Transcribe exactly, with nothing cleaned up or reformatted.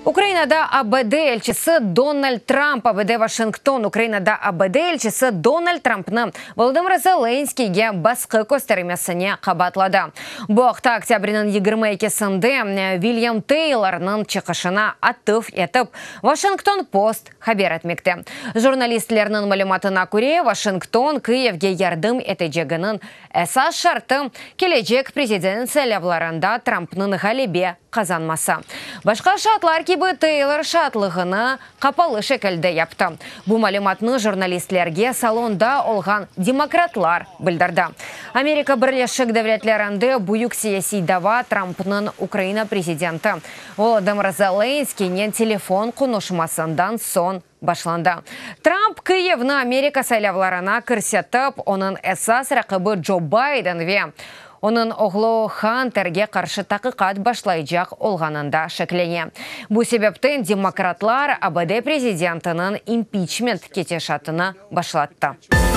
Украинада АБД элчisi Дональд Трамп, АБД Вашингтон, Украинада АБД элчisi Дональд Трампны Володимир Зеленскийге басқы көстермесіне қабатлады. Бұл вақытта октябрьнің егерме екісінде Вильям Тейлорның чықышына атып етіп, Вашингтон Пост хабар етмекті. Журналистлерінің мәліметіне көре, Вашингтон Киевге ярдым етежегінің әсас шарты келешек президент сайлауларында Трампның ғалебе қазанмасы. Башқа шатлар кебі Тейлор шатлығыны қапалы шекілді япты. Бұл мәліметні журналистлерге салонда олған демократлар білдірді. Америка Бірлескен Девлетлерінде бұйық саяси дава Трампның Украина президенті Володимир Зеленскийнен телефон құнышмасындан сон башланды. Трамп Киевні Америка сайлауларына кірсетіп, оның әсас рақыбы Джо Байден ве оның оғлы Хантерге қаршы тақиқат башлайжақ олғанында шеклене. Бұл себептен демократлар АБД президентінің импичмент кетешатыны башлатты.